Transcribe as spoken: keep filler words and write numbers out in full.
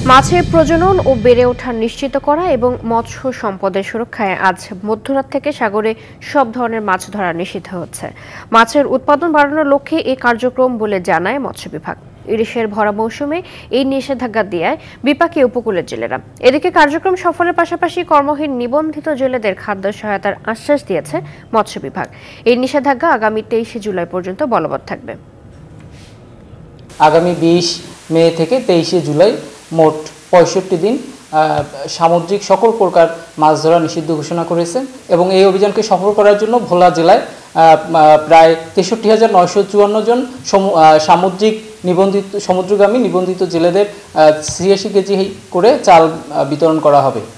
মাছের প্রজনন ও বেড়ে ওঠা নিশ্চিত করা এবং মৎস্য সম্পদের সুরক্ষায় আজ মধ্যরাত থেকে সাগরে সব ধরনের মাছ ধরা নিষিদ্ধ হচ্ছে। মাছের উৎপাদন বাড়ানোর লক্ষ্যে এই কার্যক্রম বলে জানায় মৎস্য বিভাগ। ইলিশের ভরা মৌসুমে এই নিষেধাজ্ঞা দেয়ায় বিপাকে উপকূলের জেলেরা। এদিকে কার্যক্রম সফলের পাশাপাশি কর্মহীন নিবন্ধিত জেলেদের খাদ্য সহায়তার আশ্বাস দিয়েছে মৎস্য বিভাগ। এই নিষেধাজ্ঞা আগামী তেইশে জুলাই পর্যন্ত বলবৎ থাকবে। আগামী বিশ মে থেকে তেইশে জুলাই মোট পঁয়ষট্টি দিন সামুদ্রিক সকল প্রকার মাছ ধরা নিষিদ্ধ ঘোষণা করেছে এবং এই অভিযানকে সফল করার জন্য ভোলা জেলায় প্রায় তেষট্টি হাজার নয়শো চুয়ান্ন জন সামুদ্রিক নিবন্ধিত সমুদ্রগামী নিবন্ধিত জেলেদের ছিয়াশি কেজি করে চাল বিতরণ করা হবে।